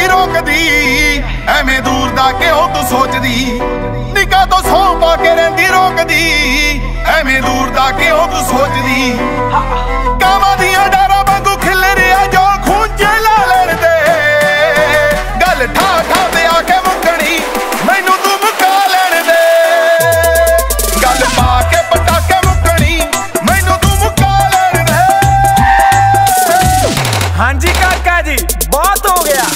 नहीं रोकदी, एवें दूर दा क्यों तू सोचदी। निकाह तो सौ पा के रहिंदी रोकदी, एवें दूर दा क्यों तू सोचदी। कावां दियां डारां वांगू खिल रिया जो खून च ला लैण दे। गल ठा ठा ते आके मुकणी मैनू तू मुका लैण दे। गल पा के पटाके मुकणी मैनू तू मुका लैण दे। हाँ जी काका जी बहुत हो गया।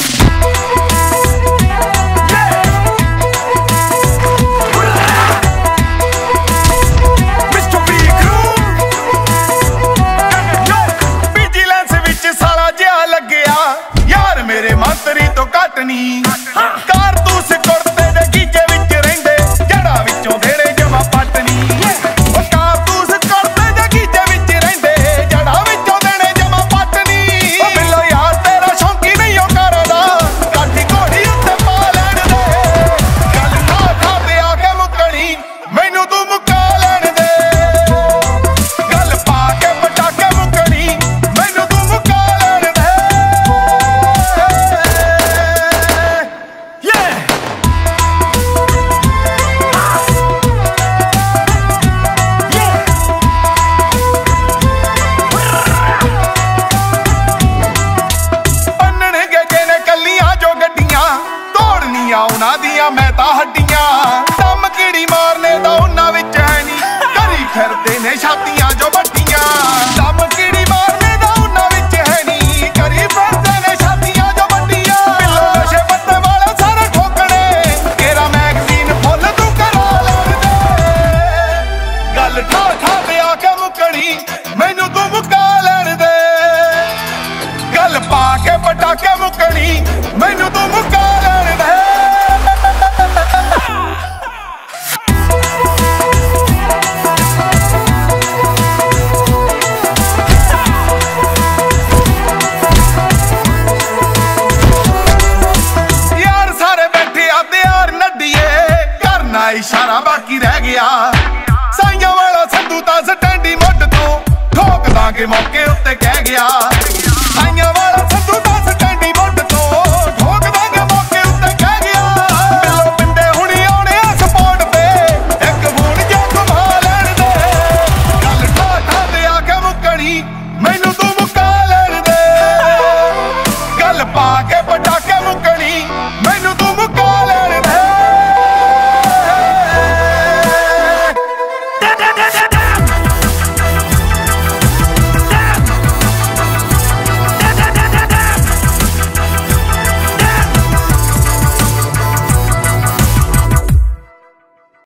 मेरे मंत्री तो घट नहीं कारतूस कुर्ते दे गीजे विच रहिंदे जड़ा विचों देणे जमा पटनी। कारतूस कुर्ते दे गीजे विच रहिंदे जड़ा विचों देणे जमा पटनी। बिल्लो यार तेरा शौकी नहीं हो करदा काठी घोड़ी उत्ते पा लैण दे। गल ठा ठा ते आके मुकणी मैनू तू मुका लैण दे। गल पा के पटाके मुकणी मैनू तू मुका लैण दे। उन्हां दियां मैं तां हड्डियां दम कीड़ी मारने दा उन्हां विच है नी। करी फिरदे ने छातियां जो वड्डियां दम कीड़ी मारने दा उन्हां विच है नी। करी फिरदे ने छातियां जो वड्डियां बिल्लो नशे पत्ते वाले सारे ठोकणे तेरा मैगजीन फुल तू करा लैण दे। गल ठा ठा ते आके मुकणी मैनू तू मुका लैण दे। गल पा के पटाके मुकणी मैनू तू मुका